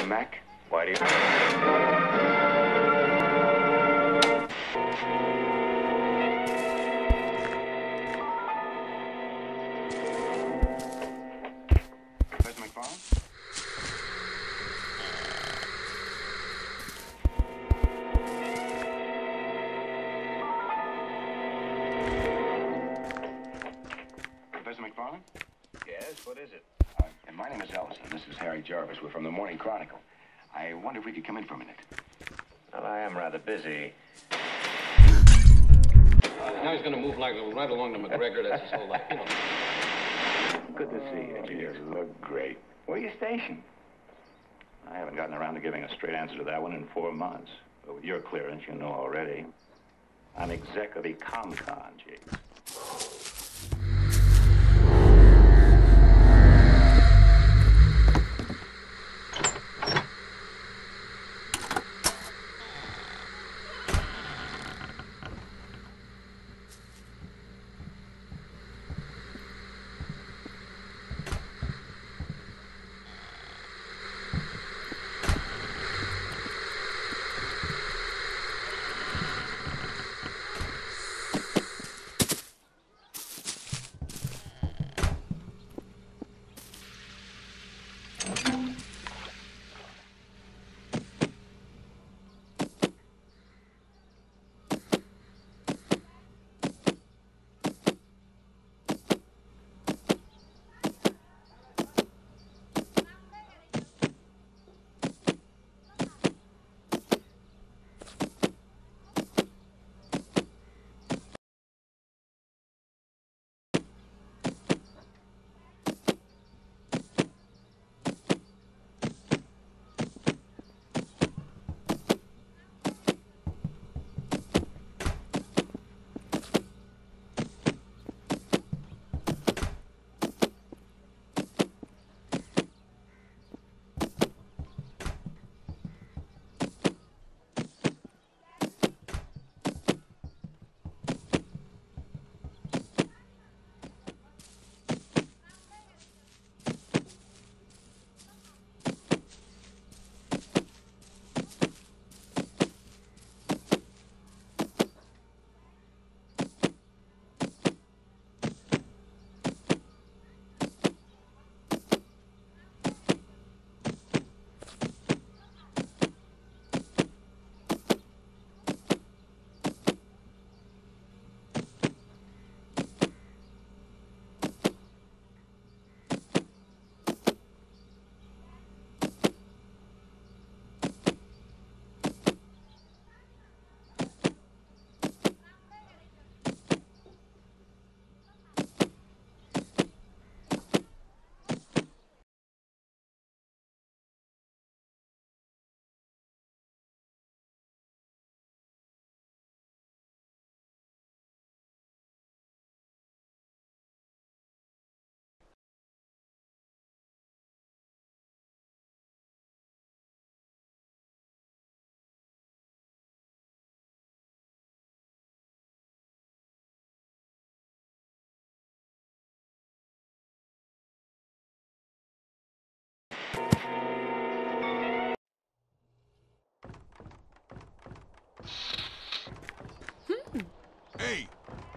Mac, why do you... Professor McFarland? Professor McFarland? Yes, what is it? And my name is Ellison. This is Harry Jarvis. We're from the Morning Chronicle. I wonder if we could come in for a minute. Well, I am rather busy. Now he's going to move like right along to McGregor. That's his whole life, you know. Good to see you. You look great. Where are you stationed? I haven't gotten around to giving a straight answer to that one in 4 months. But with your clearance, you know already. I'm exec of the ComCon, Chief. Hey!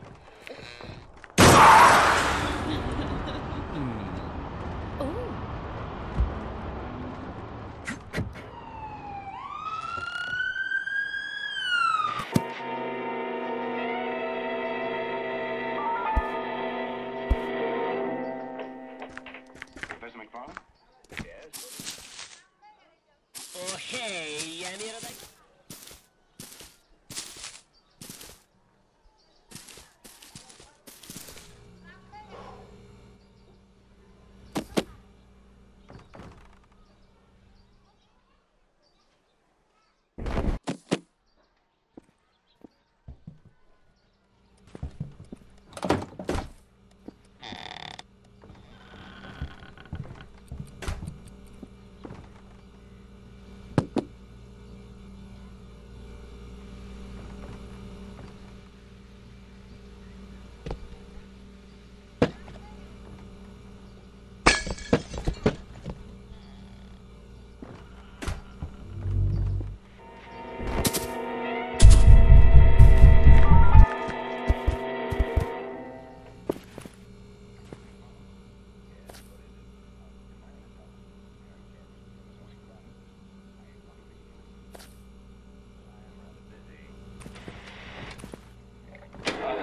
Professor McFarland? Yes? Oh, hey, any of that?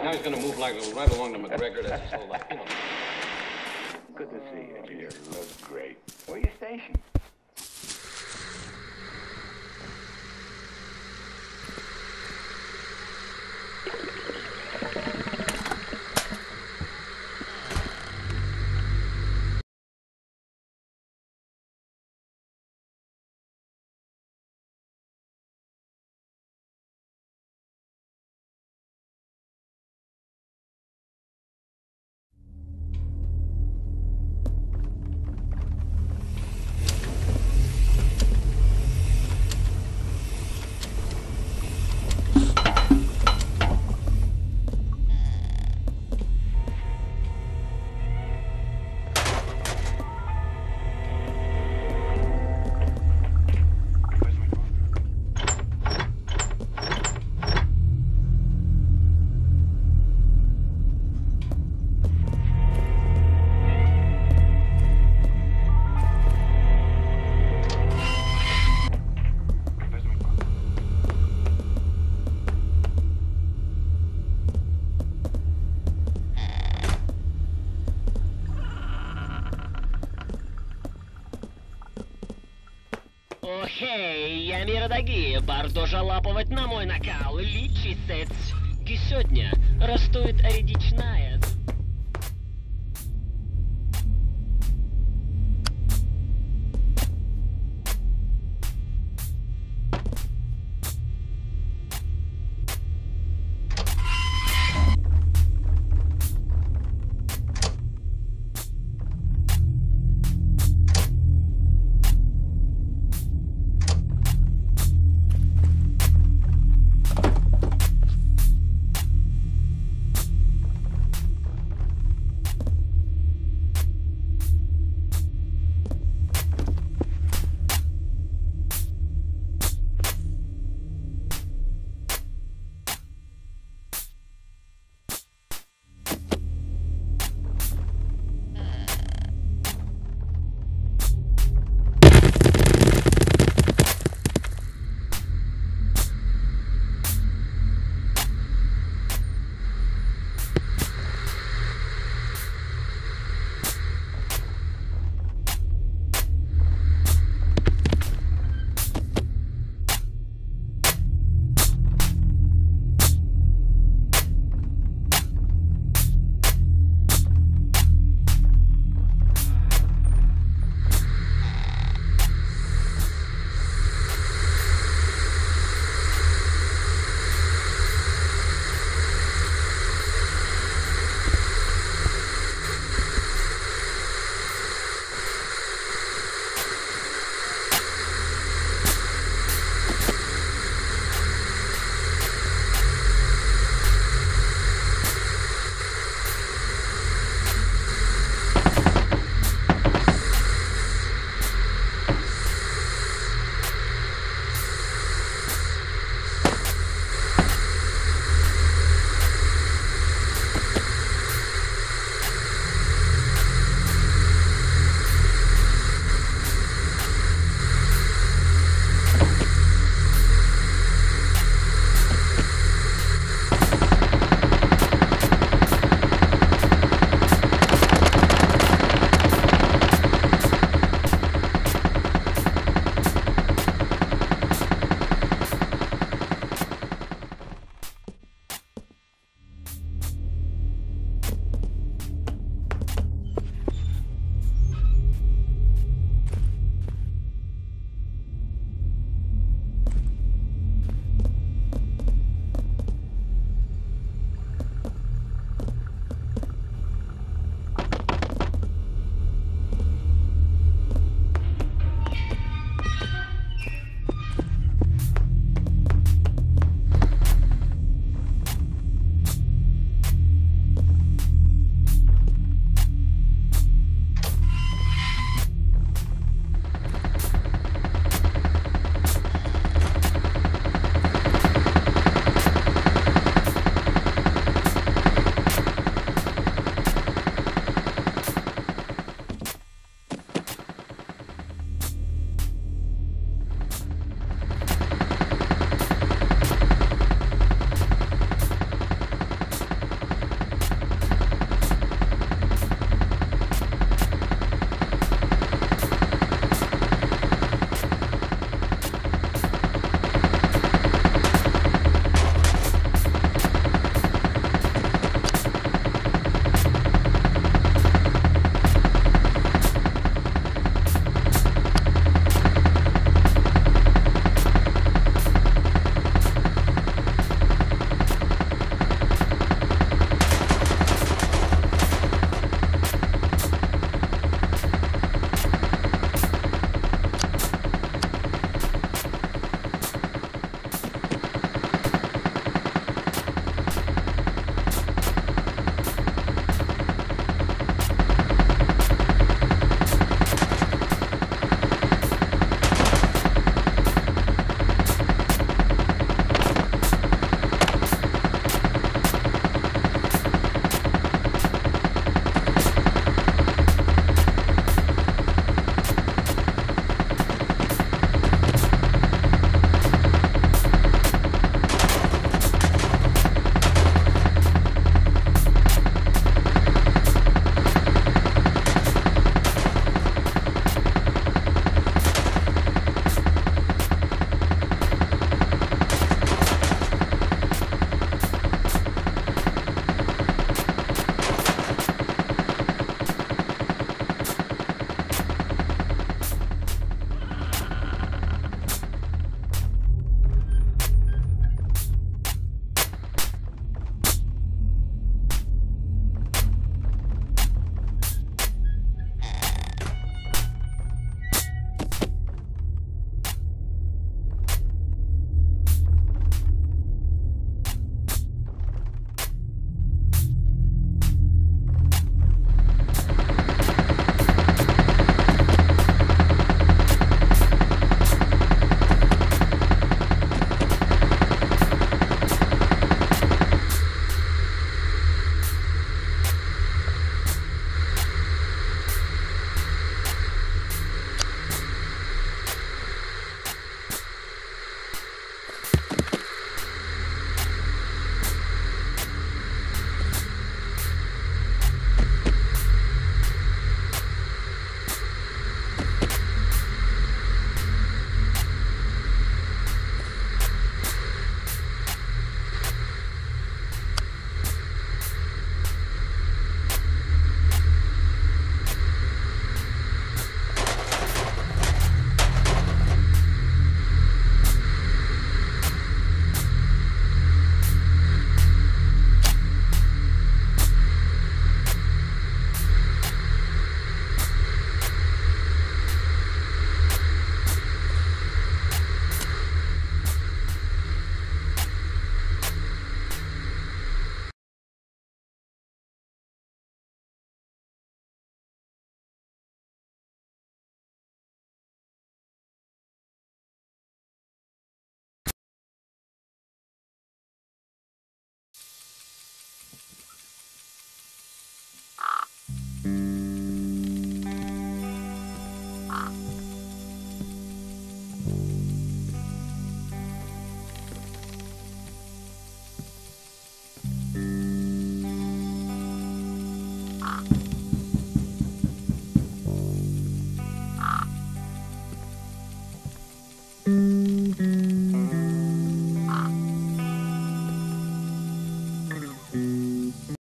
how he's gonna move like right along to McGregor. That's his whole life, you know. Good to see you. You look great. Where are you stationed? Охей, я не родаги, bardzo жалапывать на мой накал, личисец. Сегодня растут редичная